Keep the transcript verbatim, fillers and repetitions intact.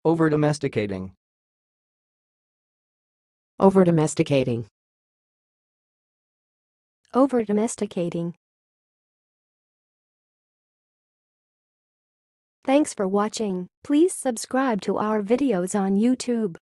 Overdomesticating. Overdomesticating. Overdomesticating. Thanks for watching. Please subscribe to our videos on YouTube.